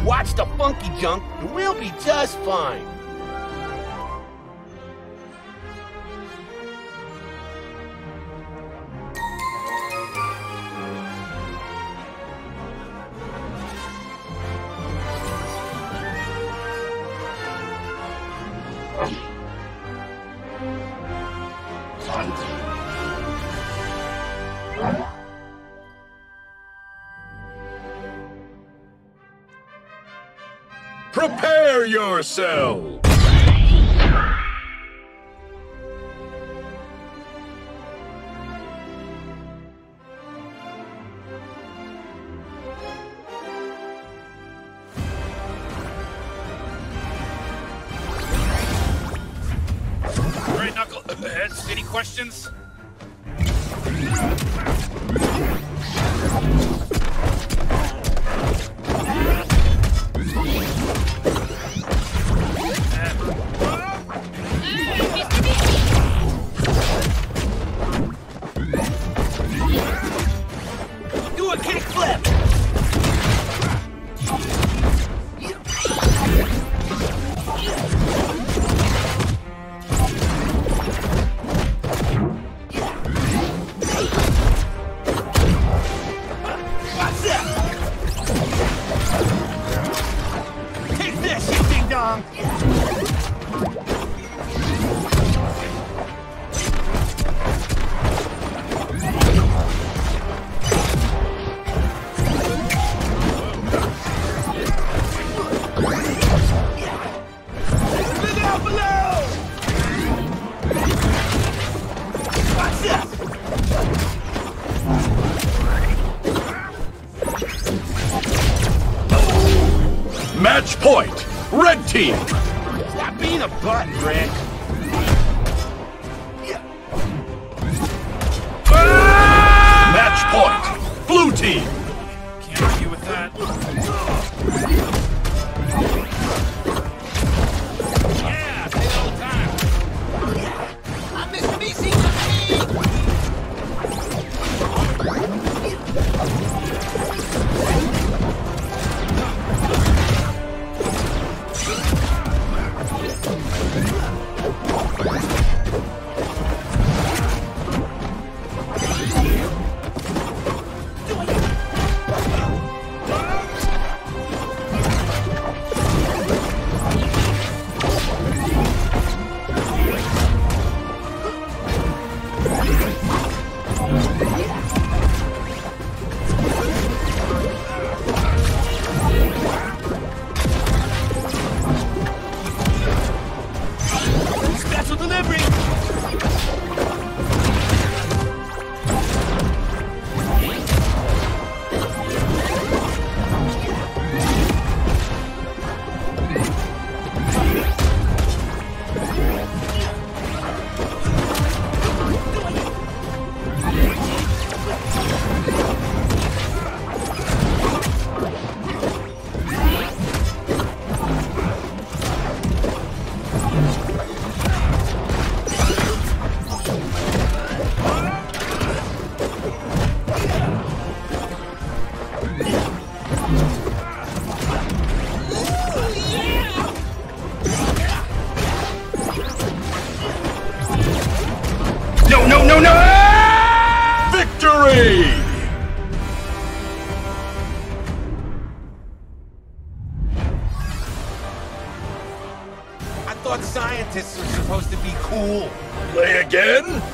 Watch the funky junk, and we'll be just fine. Prepare yourself! All right, Knuckleheads, any questions? Do a kickflip! What's that? Take this, you ding dong! Look out below! Watch this! Match point! Red team! Stop being a butt, Rick! Match point! Blue team! Can't argue with that. Yeah, say it all the time. I'm Mr. BC! Special delivery! No! Victory! I thought scientists were supposed to be cool. Play again?